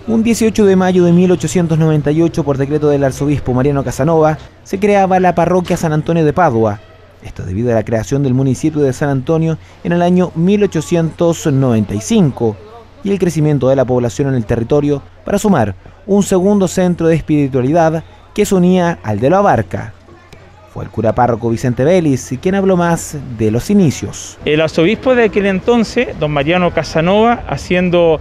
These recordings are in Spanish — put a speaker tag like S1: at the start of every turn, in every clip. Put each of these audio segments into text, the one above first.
S1: Un 18 de mayo de 1898, por decreto del arzobispo Mariano Casanova, se creaba la parroquia San Antonio de Padua. Esto debido a la creación del municipio de San Antonio en el año 1895 y el crecimiento de la población en el territorio para sumar un segundo centro de espiritualidad que se unía al de La Abarca. Fue el cura párroco Vicente Vélez quien habló más de los inicios.
S2: El arzobispo de aquel entonces, don Mariano Casanova, haciendo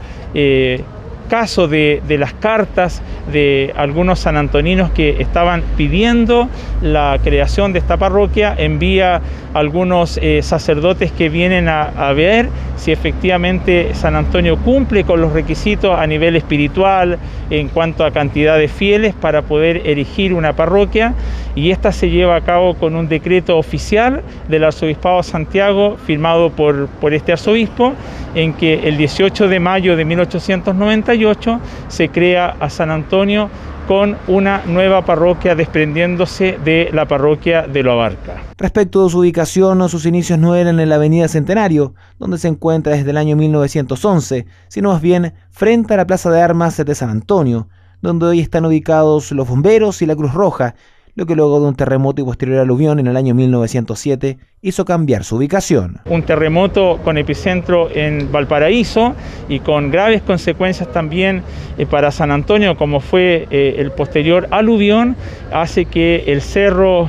S2: caso de las cartas de algunos sanantoninos que estaban pidiendo la creación de esta parroquia, envía algunos sacerdotes que vienen a ver si efectivamente San Antonio cumple con los requisitos a nivel espiritual en cuanto a cantidad de fieles para poder erigir una parroquia, y esta se lleva a cabo con un decreto oficial del Arzobispado de Santiago firmado por este arzobispo, en que el 18 de mayo de 1898 se crea a San Antonio con una nueva parroquia desprendiéndose de la parroquia de La Abarca.
S1: Respecto de su ubicación, sus inicios no eran en la avenida Centenario, donde se encuentra desde el año 1911, sino más bien frente a la Plaza de Armas de San Antonio, donde hoy están ubicados los bomberos y la Cruz Roja, lo que luego de un terremoto y posterior aluvión en el año 1907 hizo cambiar su ubicación.
S2: Un terremoto con epicentro en Valparaíso y con graves consecuencias también para San Antonio, como fue el posterior aluvión, hace que el cerro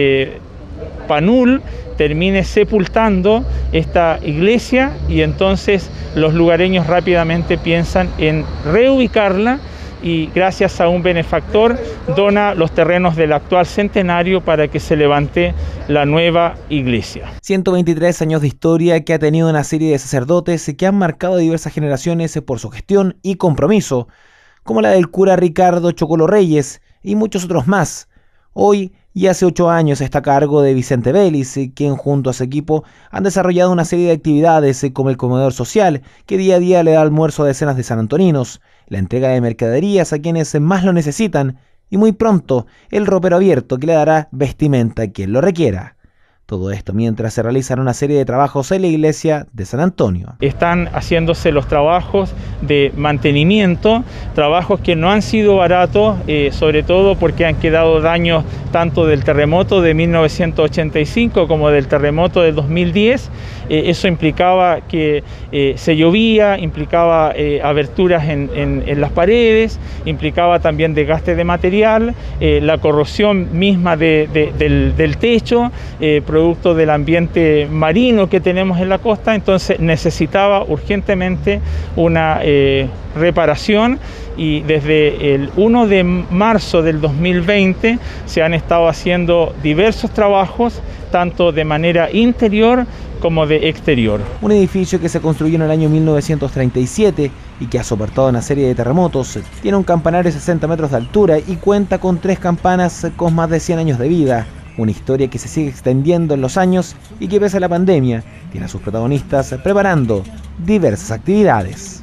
S2: Panul termine sepultando esta iglesia, y entonces los lugareños rápidamente piensan en reubicarla, y gracias a un benefactor dona los terrenos del actual Centenario para que se levante la nueva iglesia.
S1: 123 años de historia que ha tenido una serie de sacerdotes que han marcado a diversas generaciones por su gestión y compromiso, como la del cura Ricardo Chocolo Reyes y muchos otros más. Hoy y hace 8 años está a cargo de Vicente Vélez, quien junto a su equipo han desarrollado una serie de actividades como el comedor social, que día a día le da almuerzo a decenas de sanantoninos, la entrega de mercaderías a quienes más lo necesitan y muy pronto el ropero abierto que le dará vestimenta a quien lo requiera. Todo esto mientras se realizan una serie de trabajos en la iglesia de San Antonio.
S2: Están haciéndose los trabajos de mantenimiento, trabajos que no han sido baratos, sobre todo porque han quedado daños tanto del terremoto de 1985 como del terremoto del 2010. Eso implicaba que se llovía, implicaba aberturas en las paredes, implicaba también desgaste de material, la corrosión misma del techo, producto del ambiente marino que tenemos en la costa. Entonces necesitaba urgentemente una reparación, y desde el 1 de marzo del 2020 se han estado haciendo diversos trabajos, tanto de manera interior como de exterior.
S1: Un edificio que se construyó en el año 1937 y que ha soportado una serie de terremotos, tiene un campanario de 60 metros de altura y cuenta con 3 campanas con más de 100 años de vida. Una historia que se sigue extendiendo en los años y que pese a la pandemia tiene a sus protagonistas preparando diversas actividades.